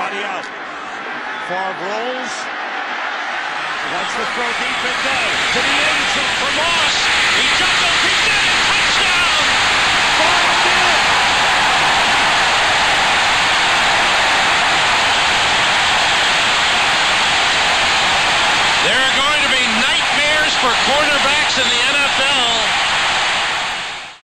everybody out. Favre rolls. Wants to throw deep and does. To the end zone for Moss. He jumbles. He did it. Touchdown. Favre did it. There are going to be nightmares for cornerbacks in the